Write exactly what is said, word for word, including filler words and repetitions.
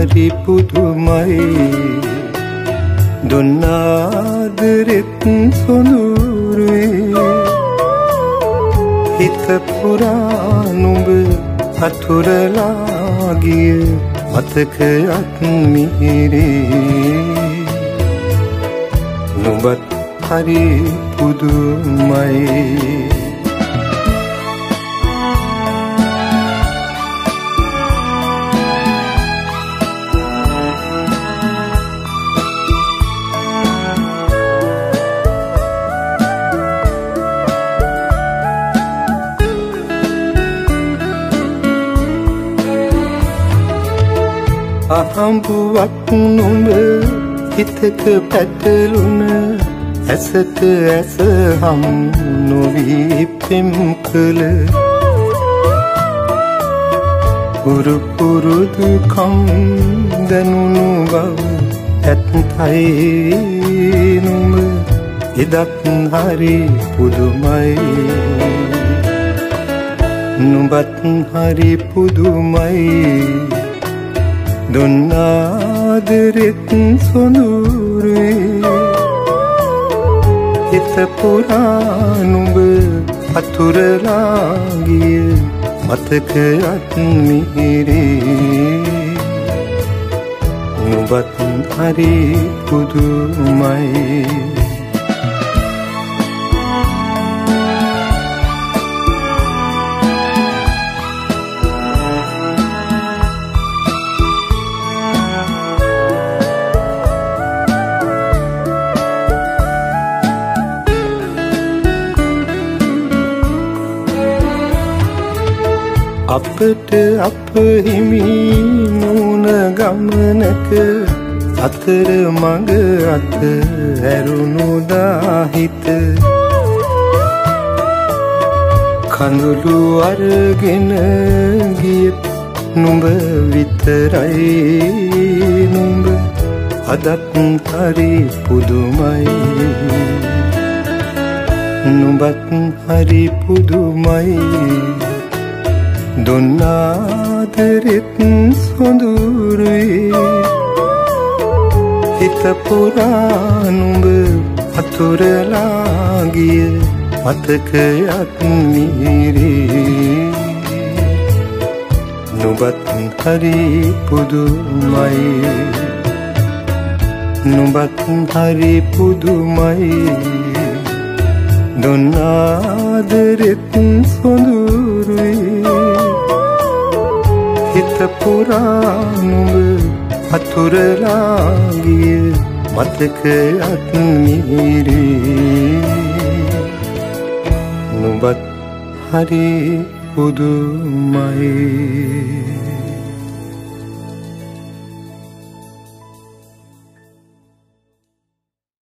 හරි පුදුමයි දුන්නාදරෙත් සොඳුරුයි හිත පුරා නුඹ අතුරලා ගිය මතකයක් මිහිරේ නුඹත් හරි පුදුමයි අහඹුවක් නුඹ හිතක පැටලුන ඇසට ඇස හම් නොවී පෙම් කළ පුරු පුරුදු කම් දැනුණු බව ඇත්තයි නුඹ එදත් හරි පුදුමයි නුඹත් හරි පුදුමයි දුන්නාදරෙත් සොඳුරුයි හිත පුරා නුඹ අතුරලා ගිය මතකයක් මිහිරේ නුඹත් හරි පුදුමයි අපට අප හිමි නුන ගමනක අතර මඟ අත ඇරුණු දාහිත කඳුළු අරගෙන ගිය නුඹ විතරයි නුඹ අදත් හරි පුදුමයි නුඹත් හරි පුදුමයි දුන්නාදරෙත් සොඳුරුයි හිත පුරා නුඹ අතුරලා ගිය මතකයක් මිහිරේ නුඹත් හරි පුදුමයි නුඹත් හරි පුදුමයි දුන්නාදරෙත් සොඳුරුයි හිත පුරා නුඹ අතුරලා ගිය මතකයක් මිහිරේ නුඹත් හරි පුදුමයි